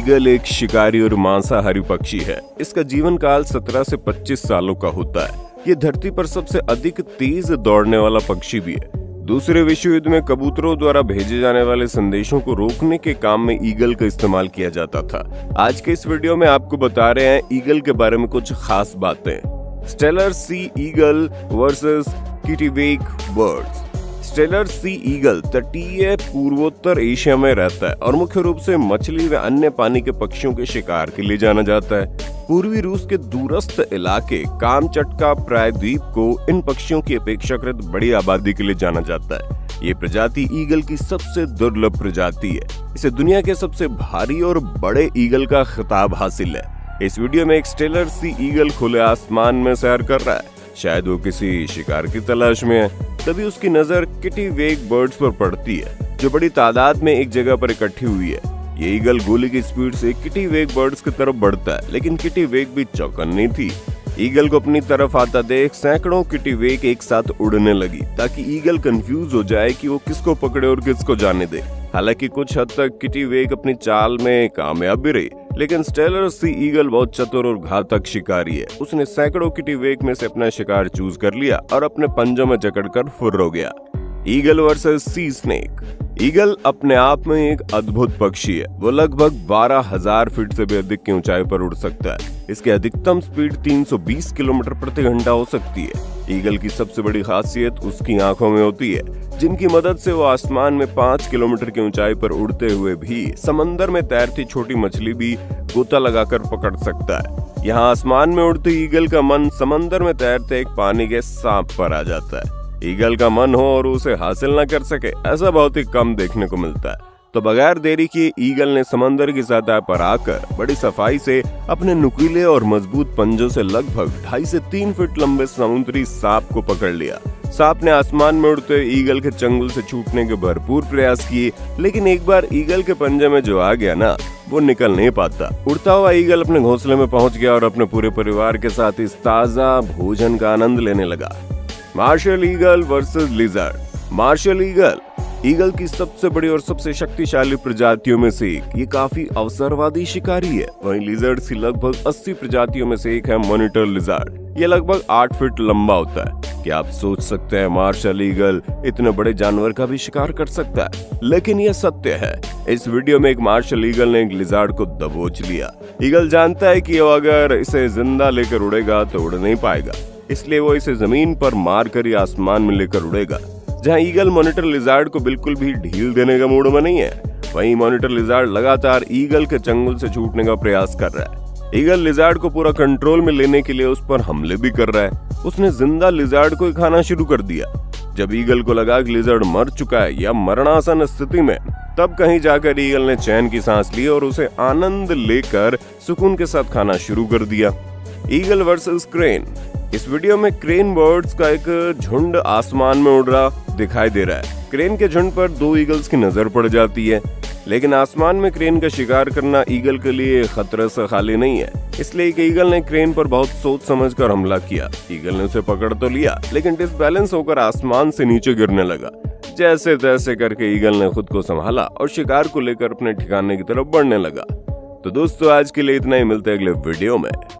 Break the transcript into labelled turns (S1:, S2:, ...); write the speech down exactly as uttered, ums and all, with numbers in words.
S1: Eagle एक शिकारी और मांसाहारी पक्षी है। इसका जीवन काल सत्रह से पच्चीस सालों का होता है। ये धरती पर सबसे अधिक तेज दौड़ने वाला पक्षी भी है। दूसरे विश्व युद्ध में कबूतरों द्वारा भेजे जाने वाले संदेशों को रोकने के काम में ईगल का इस्तेमाल किया जाता था। आज के इस वीडियो में आपको बता रहे हैं ईगल के बारे में कुछ खास बातें। Steller sea eagle versus kittiwake birds. Steller sea eagle तटीय पूर्वोत्तर एशिया में रहता है और मुख्य रूप से मछली व अन्य पानी के पक्षियों के शिकार के लिए जाना जाता है। पूर्वी रूस के दूरस्थ इलाके कामचटका प्रायद्वीप को इन पक्षियों की अपेक्षाकृत बड़ी आबादी के लिए जाना जाता है। ये प्रजाति ईगल की सबसे दुर्लभ प्रजाति है। इसे दुनिया के सबसे भारी और बड़े ईगल का खिताब हासिल है। इस वीडियो में एक स्टेलर सी ईगल खुले आसमान में सैर कर रहा है। शायद वो किसी शिकार की तलाश में है। तभी उसकी नजर किटिवेक बर्ड्स पर पड़ती है, जो बड़ी तादाद में एक जगह पर इकट्ठी हुई है। ये ईगल गोली की स्पीड से किटिवेक बर्ड्स की तरफ बढ़ता है, लेकिन किटिवेक भी चौकन्नी थी। ईगल को अपनी तरफ आता देख सैकड़ों किटिवेक एक साथ उड़ने लगी, ताकि ईगल कंफ्यूज हो जाए कि वो किसको पकड़े और किसको जाने दे। हालांकि कुछ हद तक किटिवेक अपनी चाल में कामयाब भी रही, लेकिन स्टेलर सी ईगल बहुत चतुर और घातक शिकारी है। उसने सैकड़ों किटिवेक में से अपना शिकार चूज कर लिया और अपने पंजों में जकड़कर फुर्र हो गया। Eagle versus sea snake. Eagle अपने आप में एक अद्भुत पक्षी है। वो लगभग बारह हजार फीट से भी अधिक की ऊंचाई पर उड़ सकता है। इसकी अधिकतम स्पीड तीन सौ बीस किलोमीटर प्रति घंटा हो सकती है। ईगल की सबसे बड़ी खासियत उसकी आंखों में होती है, जिनकी मदद से वो आसमान में पाँच किलोमीटर की ऊंचाई पर उड़ते हुए भी समंदर में तैरती छोटी मछली भी गोता लगाकर पकड़ सकता है। यहाँ आसमान में उड़ते ईगल का मन समंदर में तैरते एक पानी के सांप पर आ जाता है। ईगल का मन हो और उसे हासिल न कर सके, ऐसा बहुत ही कम देखने को मिलता है। तो बगैर देरी किए ईगल ने समंदर की सतह पर आकर बड़ी सफाई से अपने नुकीले और मजबूत पंजों से लगभग ढाई से तीन फीट लंबे समुद्री सांप को पकड़ लिया। सांप ने आसमान में उड़ते ईगल के चंगुल से छूटने के भरपूर प्रयास किए, लेकिन एक बार ईगल के पंजे में जो आ गया ना, वो निकल नहीं पाता। उड़ता हुआ ईगल अपने घोंसले में पहुंच गया और अपने पूरे परिवार के साथ इस ताजा भोजन का आनंद लेने लगा। Martial eagle versus lizard. Martial eagle eagle की सबसे बड़ी और सबसे शक्तिशाली प्रजातियों में से एक। ये काफी अवसरवादी शिकारी है। वहीं लिजर्ड की लगभग अस्सी प्रजातियों में से एक है मॉनिटर लिजर्ड। ये लगभग आठ फीट लंबा होता है। क्या आप सोच सकते हैं मार्शल ईगल इतने बड़े जानवर का भी शिकार कर सकता है? लेकिन यह सत्य है। इस वीडियो में एक मार्शल ईगल ने एक लिजर्ड को दबोच लिया। ईगल जानता है कि अगर इसे जिंदा लेकर उड़ेगा तो उड़ नहीं पाएगा, इसलिए वो इसे जमीन पर मार कर ही आसमान में लेकर उड़ेगा। जहां ईगल मॉनिटर लिजर्ड को बिल्कुल भी ढील देने का मूड में नहीं है, वहीं मॉनिटर लिजर्ड लगातार ईगल के चंगुल से छूटने का प्रयास कर रहा है। ईगल लिजर्ड को पूरा कंट्रोल में लेने के लिए उस पर हमले भी कर रहा है। उसने जिंदा लिजर्ड को खाना शुरू कर दिया। जब ईगल को लगा कि लिजर्ड मर चुका है या मरणासन स्थिति में, तब कहीं जाकर ईगल ने चैन की सांस ली और उसे आनंद लेकर सुकून के साथ खाना शुरू कर दिया। Eagle versus crane. इस वीडियो में क्रेन बर्ड्स का एक झुंड आसमान में उड़ रहा दिखाई दे रहा है। क्रेन के झुंड पर दो ईगल्स की नजर पड़ जाती है, लेकिन आसमान में क्रेन का शिकार करना ईगल के लिए खतरे से खाली नहीं है। इसलिए एक ईगल ने क्रेन पर बहुत सोच समझकर हमला किया। ईगल ने उसे पकड़ तो लिया, लेकिन डिसबैलेंस होकर आसमान से नीचे गिरने लगा। जैसे तैसे करके ईगल ने खुद को संभाला और शिकार को लेकर अपने ठिकाने की तरफ बढ़ने लगा। तो दोस्तों, आज के लिए इतना ही। मिलते हैं अगले वीडियो में।